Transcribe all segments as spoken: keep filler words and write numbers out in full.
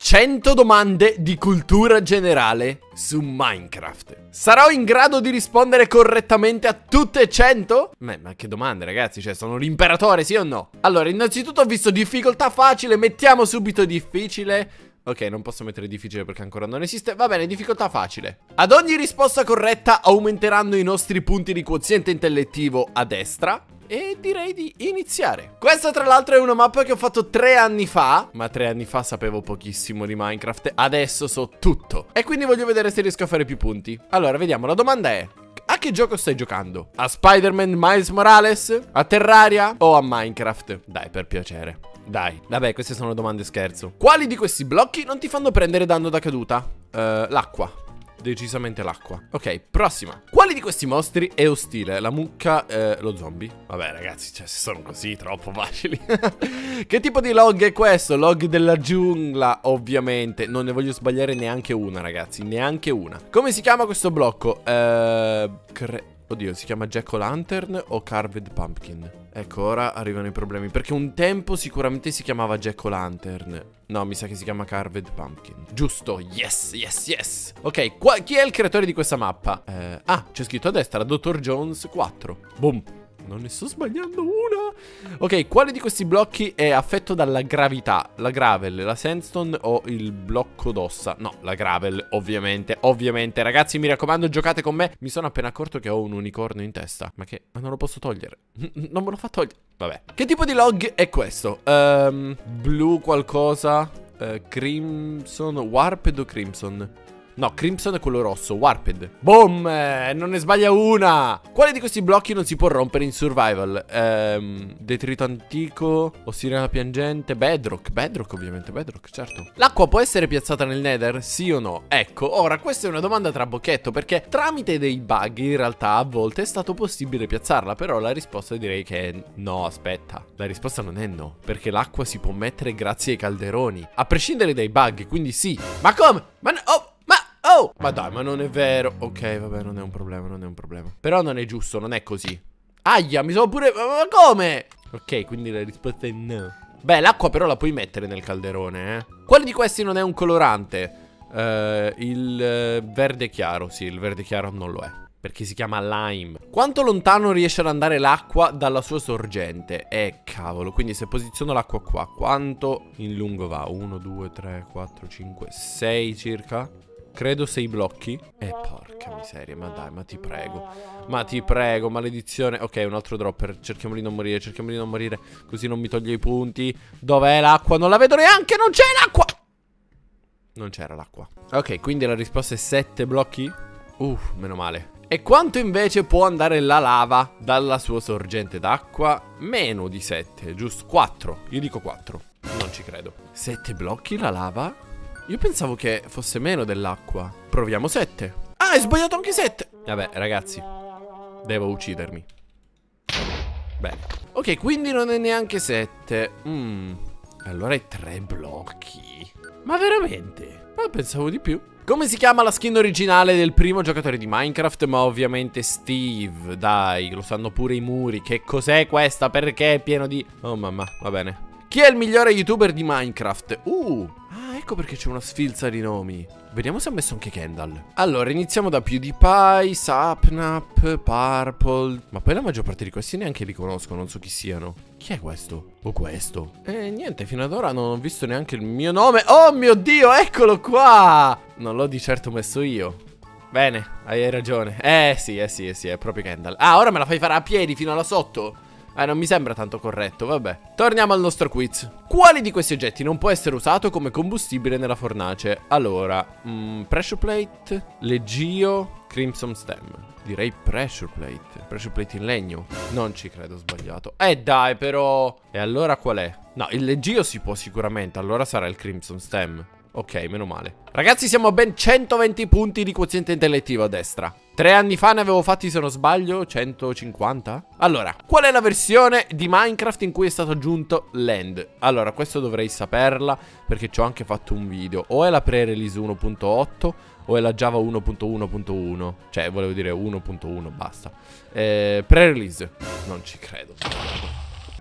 cento domande di cultura generale su Minecraft. Sarò in grado di rispondere correttamente a tutte e cento? Ma, ma che domande, ragazzi, cioè sono l'imperatore, sì o no? Allora, innanzitutto ho visto difficoltà facile, mettiamo subito difficile. Ok, non posso mettere difficile perché ancora non esiste. Va bene, difficoltà facile. Ad ogni risposta corretta aumenteranno i nostri punti di quoziente intellettivo a destra. E direi di iniziare. Questa tra l'altro è una mappa che ho fatto tre anni fa. Ma tre anni fa sapevo pochissimo di Minecraft. Adesso so tutto. E quindi voglio vedere se riesco a fare più punti. Allora, vediamo, la domanda è: a che gioco stai giocando? A Spider-Man Miles Morales? A Terraria? O a Minecraft? Dai, per piacere. Dai, vabbè, queste sono domande scherzo. Quali di questi blocchi non ti fanno prendere danno da caduta? Uh, l'acqua. Decisamente l'acqua. Ok, prossima. Quali di questi mostri è ostile? La mucca, eh, lo zombie? Vabbè ragazzi, cioè se sono così troppo facili. Che tipo di log è questo? Log della giungla, ovviamente. Non ne voglio sbagliare neanche una, ragazzi. Neanche una. Come si chiama questo blocco? Eh, Oddio, si chiama Jack-o'-lantern o Carved Pumpkin? Ecco, ora arrivano i problemi. Perché un tempo sicuramente si chiamava Jack-o'-lantern. No, mi sa che si chiama Carved Pumpkin. Giusto, yes, yes, yes. Ok, qua, chi è il creatore di questa mappa? Eh, ah, c'è scritto a destra, Dottor Jones quattro. Boom. Non ne sto sbagliando una. Ok, quale di questi blocchi è affetto dalla gravità? La gravel, la sandstone o il blocco d'ossa? No, la gravel, ovviamente, ovviamente. Ragazzi, mi raccomando, giocate con me. Mi sono appena accorto che ho un unicorno in testa. Ma che? Ma non lo posso togliere. Non me lo fa togliere. Vabbè. Che tipo di log è questo? Um, blu qualcosa? Uh, crimson? Warped o crimson? No, Crimson è quello rosso, Warped. Boom, eh, non ne sbaglia una. Quale di questi blocchi non si può rompere in survival? Ehm, detrito antico, ossirena piangente, bedrock. Bedrock ovviamente, bedrock, certo. L'acqua può essere piazzata nel nether, sì o no? Ecco, ora questa è una domanda trabocchetto, perché tramite dei bug in realtà a volte è stato possibile piazzarla. Però la risposta direi che è no, aspetta. La risposta non è no, perché l'acqua si può mettere grazie ai calderoni, a prescindere dai bug, quindi sì. Ma come? Ma no, oh! Oh, ma dai, ma non è vero. Ok, vabbè, non è un problema, non è un problema. Però non è giusto, non è così. Aia, mi sono pure... Ma come? Ok, quindi la risposta è no. Beh, l'acqua però la puoi mettere nel calderone, eh. Quale di questi non è un colorante? Uh, il uh, verde chiaro, sì, il verde chiaro non lo è, perché si chiama lime. Quanto lontano riesce ad andare l'acqua dalla sua sorgente? Eh, cavolo, quindi se posiziono l'acqua qua, quanto in lungo va? uno, due, tre, quattro, cinque, sei circa? Credo sei blocchi. Eh, porca miseria, ma dai, ma ti prego. Ma ti prego, maledizione. Ok, un altro dropper. Cerchiamo di non morire, cerchiamo di non morire. Così non mi toglie i punti. Dov'è l'acqua? Non la vedo neanche, non c'è l'acqua. Non c'era l'acqua. Ok, quindi la risposta è sette blocchi. Uff, meno male. E quanto invece può andare la lava dalla sua sorgente d'acqua? Meno di sette, giusto? quattro. Io dico quattro. Non ci credo. sette blocchi la lava? Io pensavo che fosse meno dell'acqua. Proviamo sette. Ah, hai sbagliato anche sette. Vabbè, ragazzi, devo uccidermi. Bene. Ok, quindi non è neanche sette. Mm. Allora è tre blocchi. Ma veramente? Ma pensavo di più. Come si chiama la skin originale del primo giocatore di Minecraft? Ma ovviamente Steve. Dai, lo sanno pure i muri. Che cos'è questa? Perché è pieno di... Oh mamma, va bene. Chi è il migliore youtuber di Minecraft? Uh, ah, ecco perché c'è una sfilza di nomi. Vediamo se ha messo anche Kendall. Allora, iniziamo da PewDiePie, Sapnap, Purple. Ma poi la maggior parte di questi neanche li conosco, non so chi siano. Chi è questo? O questo? Eh, niente, fino ad ora non ho visto neanche il mio nome. Oh mio Dio, eccolo qua! Non l'ho di certo messo io. Bene, hai ragione. Eh sì, eh sì, eh sì, è proprio Kendall. Ah, ora me la fai fare a piedi fino là sotto? Eh, non mi sembra tanto corretto, vabbè. Torniamo al nostro quiz. Quali di questi oggetti non può essere usato come combustibile nella fornace? Allora, mm, pressure plate, leggio, crimson stem. Direi pressure plate. Pressure plate in legno. Non ci credo, ho sbagliato. Eh dai, però. E allora qual è? No, il leggio si può sicuramente. Allora sarà il crimson stem. Ok, meno male. Ragazzi, siamo a ben centoventi punti di quoziente intellettivo a destra. Tre anni fa ne avevo fatti, se non sbaglio, centocinquanta? Allora, qual è la versione di Minecraft in cui è stato aggiunto l'end? Allora, questo dovrei saperla, perché ci ho anche fatto un video. O è la pre-release uno punto otto o è la Java uno punto uno punto uno. Cioè, volevo dire uno punto uno, basta. eh, Pre-release. Non ci credo.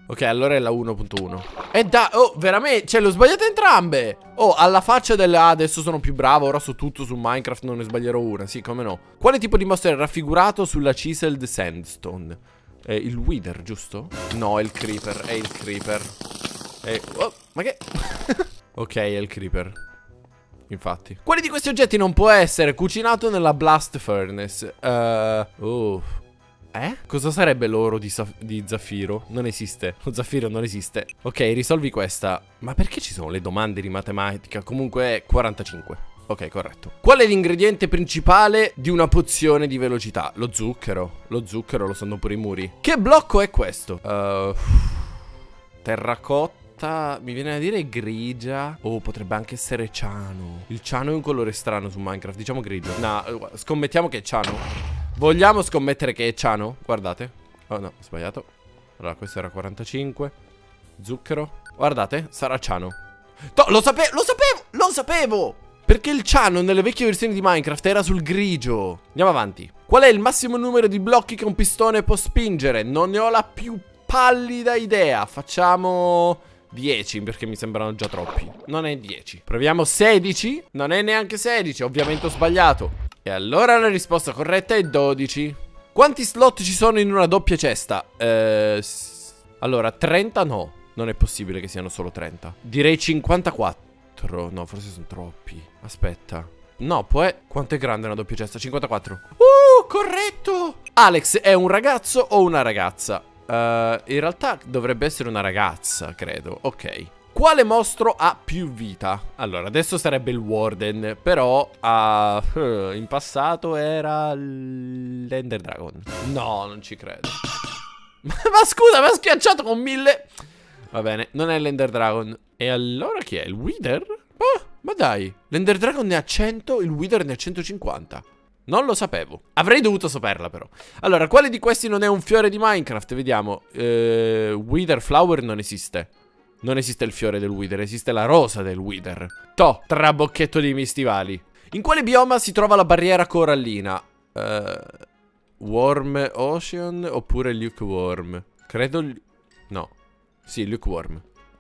Ok, allora è la uno punto uno. E da... Oh, veramente... Cioè, l'ho sbagliate entrambe. Oh, alla faccia delle... Ah, adesso sono più bravo. Ora so tutto su Minecraft. Non ne sbaglierò una. Sì, come no. Quale tipo di mostro è raffigurato sulla Chiseled Sandstone? È il Wither, giusto? No, è il Creeper. È il Creeper. È... Oh, ma che... Ok, è il Creeper. Infatti. Quale di questi oggetti non può essere cucinato nella Blast Furnace? Uh... Oh... Eh? Cosa sarebbe l'oro di, di Zaffiro? Non esiste. Lo Zaffiro non esiste. Ok, risolvi questa. Ma perché ci sono le domande di matematica? Comunque è quarantacinque. Ok, corretto. Qual è l'ingrediente principale di una pozione di velocità? Lo zucchero. Lo zucchero lo sanno pure i muri. Che blocco è questo? Uh, terracotta. Mi viene a dire grigia. Oh, potrebbe anche essere ciano. Il ciano è un colore strano su Minecraft. Diciamo grigio. No, scommettiamo che è ciano. Vogliamo scommettere che è ciano? Guardate. Oh no, ho sbagliato. Allora, questo era quarantacinque. Zucchero. Guardate, sarà ciano. No, lo sapevo, lo sapevo, lo sapevo! Perché il ciano nelle vecchie versioni di Minecraft era sul grigio. Andiamo avanti. Qual è il massimo numero di blocchi che un pistone può spingere? Non ne ho la più pallida idea. Facciamo... dieci, perché mi sembrano già troppi. Non è dieci. Proviamo sedici. Non è neanche sedici, ovviamente ho sbagliato. E allora la risposta corretta è dodici. Quanti slot ci sono in una doppia cesta? Eh, allora, trenta no. Non è possibile che siano solo trenta. Direi cinquantaquattro. No, forse sono troppi. Aspetta. No, può è... Quanto è grande una doppia cesta? cinquantaquattro. Uh, corretto! Alex è un ragazzo o una ragazza? Uh, in realtà dovrebbe essere una ragazza, credo. Ok. Quale mostro ha più vita? Allora, adesso sarebbe il Warden, però uh, in passato era l'Ender Dragon. No, non ci credo. Ma scusa, mi ha schiacciato con mille... Va bene, non è l'Ender Dragon. E allora chi è? Il Wither? Oh, ma dai, l'Ender Dragon ne ha cento, il Wither ne ha centocinquanta. Non lo sapevo. Avrei dovuto saperla però. Allora, quale di questi non è un fiore di Minecraft? Vediamo. uh, Wither Flower non esiste. Non esiste il fiore del Wither, esiste la rosa del Wither. Toh, trabocchetto dei miei stivali. In quale bioma si trova la barriera corallina? Uh, Warm Ocean oppure Lukewarm? Credo... No. Sì, Lukewarm.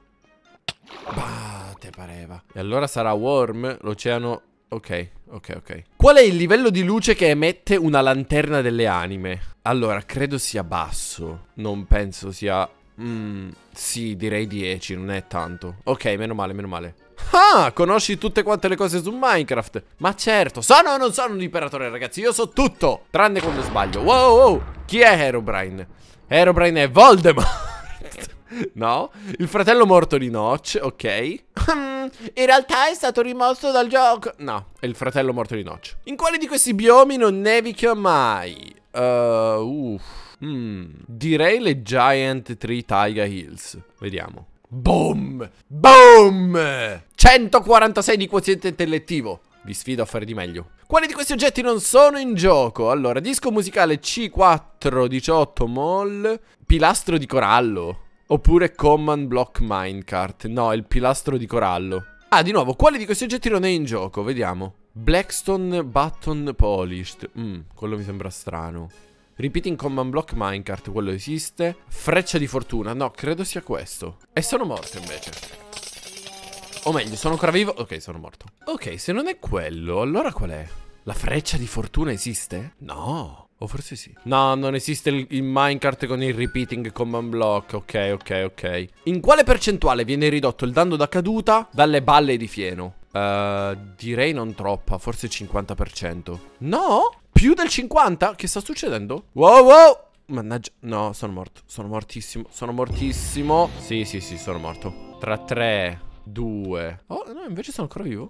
Bah, te pareva. E allora sarà Warm, l'oceano... Ok, ok, ok. Qual è il livello di luce che emette una lanterna delle anime? Allora, credo sia basso. Non penso sia... Mm, sì, direi dieci, non è tanto. Ok, meno male, meno male. Ah, conosci tutte quante le cose su Minecraft? Ma certo, sono o non sono un imperatore, ragazzi? Io so tutto, tranne quando sbaglio. Wow, wow, chi è Herobrine? Herobrine è Voldemort. No, il fratello morto di Notch, ok. In realtà è stato rimosso dal gioco. No, è il fratello morto di Notch. In quale di questi biomi non nevica mai? Uh, uff. Mm, direi le Giant Tree Taiga Hills. Vediamo. Boom! Boom! centoquarantasei di quoziente intellettivo. Vi sfido a fare di meglio. Quali di questi oggetti non sono in gioco? Allora, disco musicale C quattro diciotto mol. Pilastro di corallo. Oppure command block minecart. No, il pilastro di corallo. Ah, di nuovo, quale di questi oggetti non è in gioco? Vediamo. Blackstone button polished. Mm, quello mi sembra strano. Repeating command block minecart, quello esiste. Freccia di fortuna, no, credo sia questo. E sono morto invece. O meglio, sono ancora vivo. Ok, sono morto. Ok, se non è quello, allora qual è? La freccia di fortuna esiste? No. O forse sì. No, non esiste il, il minecart con il repeating command block. Ok, ok, ok. In quale percentuale viene ridotto il danno da caduta dalle balle di fieno? Uh, direi non troppa, forse cinquanta per cento. No? Più del cinquanta? Che sta succedendo? Wow, wow! Mannaggia. No, sono morto. Sono mortissimo. Sono mortissimo. Sì, sì, sì, sono morto. Tra tre, due. Oh, no, invece sono ancora vivo.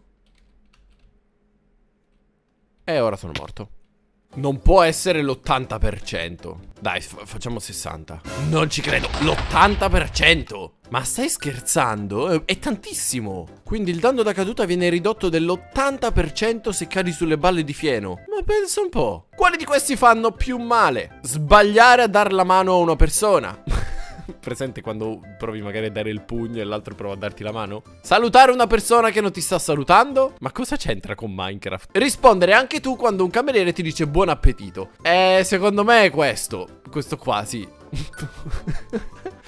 E ora sono morto. Non può essere l'ottanta per cento. Dai, facciamo sessanta. Non ci credo. L'ottanta per cento. Ma stai scherzando? È tantissimo. Quindi il danno da caduta viene ridotto dell'ottanta per cento se cadi sulle balle di fieno. Ma pensa un po'. Quali di questi fanno più male? Sbagliare a dar la mano a una persona. Presente quando provi magari a dare il pugno e l'altro prova a darti la mano? Salutare una persona che non ti sta salutando? Ma cosa c'entra con Minecraft? Rispondere anche tu quando un cameriere ti dice buon appetito. Eh, secondo me è questo. Questo qua, sì.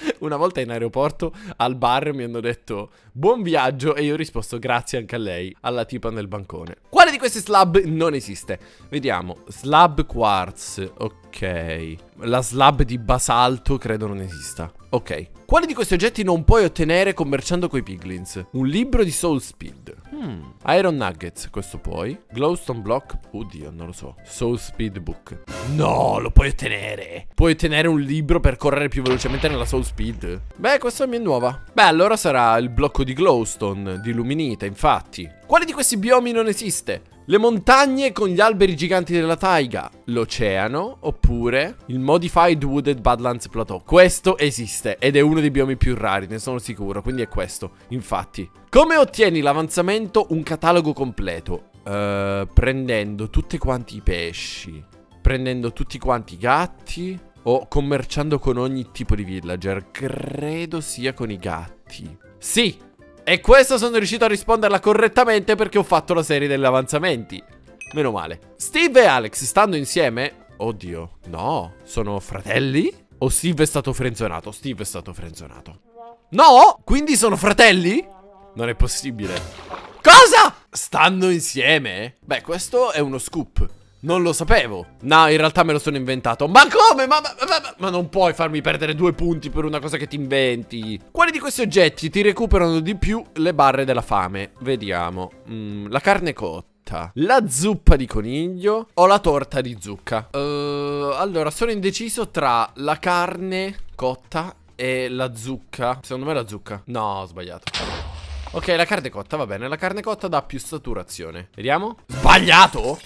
Una volta in aeroporto al bar mi hanno detto buon viaggio e io ho risposto grazie anche a lei, alla tipa nel bancone. Quale di questi slab non esiste? Vediamo. Slab quartz, ok. La slab di basalto credo non esista. Ok. Quali di questi oggetti non puoi ottenere commerciando coi piglins? Un libro di Soul Speed. Hmm. Iron Nuggets, questo puoi. Glowstone Block, oddio, non lo so. Soul Speed Book. No, lo puoi ottenere. Puoi ottenere un libro per correre più velocemente nella Soul Speed. Beh, questa è nuova. Beh, allora sarà il blocco di Glowstone, di Luminita, infatti. Quale di questi biomi non esiste? Le montagne con gli alberi giganti della taiga, l'oceano, oppure il Modified Wooded Badlands Plateau. Questo esiste ed è uno dei biomi più rari, ne sono sicuro, quindi è questo, infatti. Come ottieni l'avanzamento un catalogo completo? Uh, prendendo tutti quanti i pesci, prendendo tutti quanti i gatti o commerciando con ogni tipo di villager. Credo sia con i gatti. Sì! E questo sono riuscito a risponderla correttamente perché ho fatto la serie degli avanzamenti. Meno male. Steve e Alex stando insieme? Oddio, no, sono fratelli? O Steve è stato frenzonato? Steve è stato frenzonato. No? Quindi sono fratelli? Non è possibile. Cosa? Stanno insieme? Beh, questo è uno scoop. Non lo sapevo. No, in realtà me lo sono inventato. Ma come? Ma, ma, ma, ma non puoi farmi perdere due punti per una cosa che ti inventi. Quali di questi oggetti ti recuperano di più le barre della fame? Vediamo. mm, La carne cotta, la zuppa di coniglio o la torta di zucca? uh, Allora, sono indeciso tra la carne cotta e la zucca. Secondo me la zucca. No, ho sbagliato. Ok, la carne cotta, va bene. La carne cotta dà più saturazione. Vediamo. Sbagliato?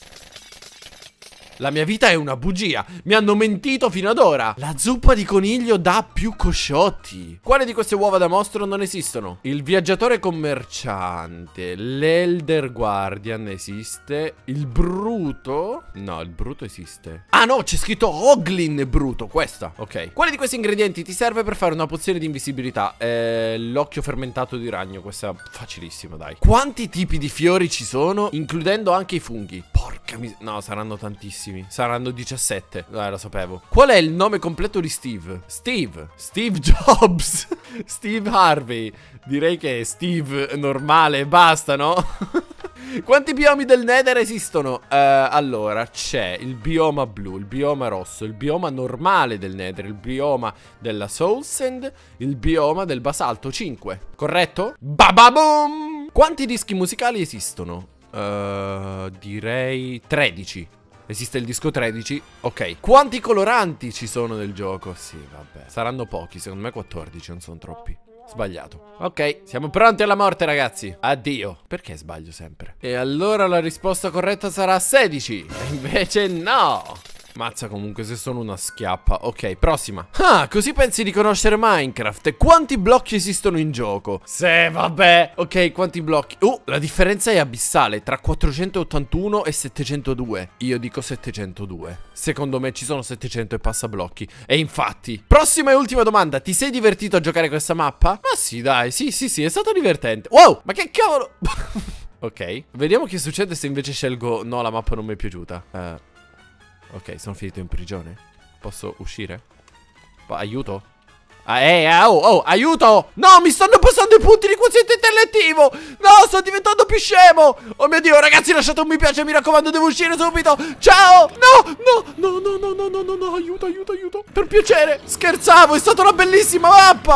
La mia vita è una bugia. Mi hanno mentito fino ad ora. La zuppa di coniglio dà più cosciotti. Quale di queste uova da mostro non esistono? Il viaggiatore commerciante, l'Elder Guardian esiste. Il bruto? No, il bruto esiste. Ah no, c'è scritto Oglin bruto. Questa, ok. Quale di questi ingredienti ti serve per fare una pozione di invisibilità? Eh, l'occhio fermentato di ragno. Questa è facilissima, dai. Quanti tipi di fiori ci sono? Includendo anche i funghi. Porca miseria. No, saranno tantissimi. Saranno diciassette. Eh, lo sapevo. Qual è il nome completo di Steve? Steve. Steve Jobs. Steve Harvey. Direi che è Steve normale e basta, no? Quanti biomi del Nether esistono? Uh, allora, c'è il bioma blu, il bioma rosso, il bioma normale del Nether, il bioma della Soul Sand, il bioma del basalto. cinque. Corretto? Bababoom! Quanti dischi musicali esistono? Uh, direi tredici. Esiste il disco tredici. Ok. Quanti coloranti ci sono nel gioco? Sì, vabbè. Saranno pochi, secondo me quattordici, non sono troppi. Sbagliato. Ok, siamo pronti alla morte, ragazzi. Addio. Perché sbaglio sempre? E allora la risposta corretta sarà sedici. E invece no. Mazza, comunque, se sono una schiappa. Ok, prossima. Ah, così pensi di conoscere Minecraft? E quanti blocchi esistono in gioco? Sì, vabbè. Ok, quanti blocchi? Uh, la differenza è abissale tra quattrocentottantuno e settecentodue. Io dico settecentodue. Secondo me ci sono settecento e passa blocchi. E infatti. Prossima e ultima domanda. Ti sei divertito a giocare questa mappa? Ma sì, dai, sì, sì, sì, è stato divertente. Wow, ma che cavolo. Ok, vediamo che succede se invece scelgo no, la mappa non mi è piaciuta. Eh... Ok, sono finito in prigione. Posso uscire? Ma aiuto? Ah, eh, oh, oh, aiuto! No, mi stanno passando i punti di quoziente intellettivo! No, sto diventando più scemo! Oh mio Dio, ragazzi, lasciate un mi piace, mi raccomando, devo uscire subito! Ciao! No, no, no, no, no, no, no, no, no, aiuto, aiuto, aiuto! Per piacere, scherzavo, è stata una bellissima mappa!